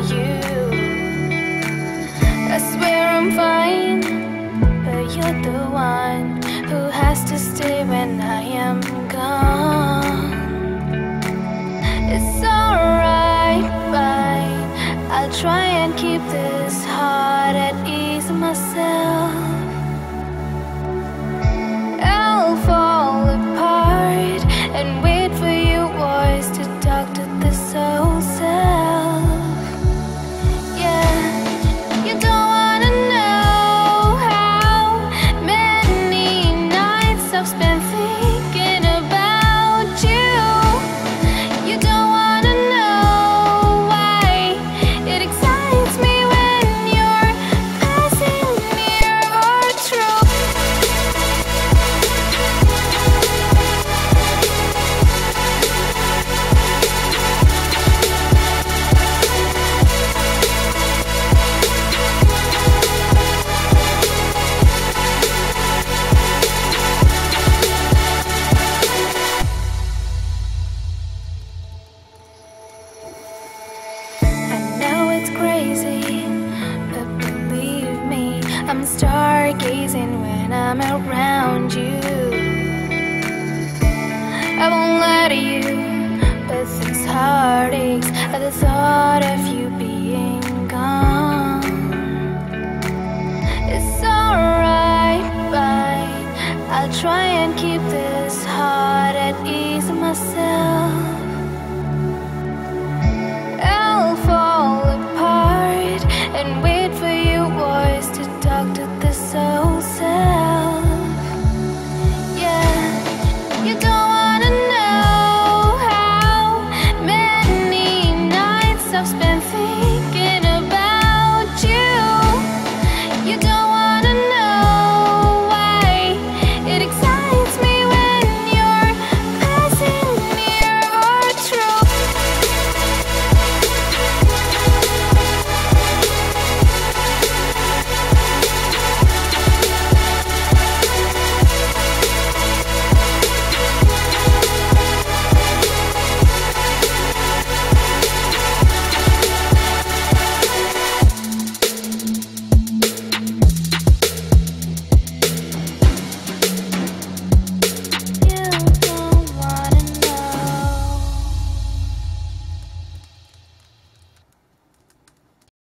you. I swear I'm fine, but you're the one who has to stay when I am gone. It's alright, fine. I'll try and keep this heart at ease myself. I'll fall apart and wait for your voice to talk to the soul self. Yeah, you don't wanna know how many nights I've spent thinking about you. You don't wanna know why it excites me when you're passing near or true. I know it's crazy, but believe me, I'm stargazing when I'm around you. I won't lie to you, but this heartaches at the thought of you